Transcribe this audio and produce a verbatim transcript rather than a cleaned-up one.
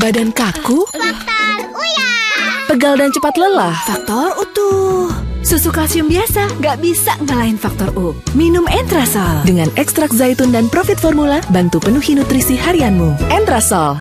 Badan kaku? Faktor Uya. Pegal dan cepat lelah? Faktor Utuh. Susu kalsium biasa nggak bisa ngalahin faktor U. Minum Entrasol. Dengan ekstrak zaitun dan Profit Formula, bantu penuhi nutrisi harianmu. Entrasol.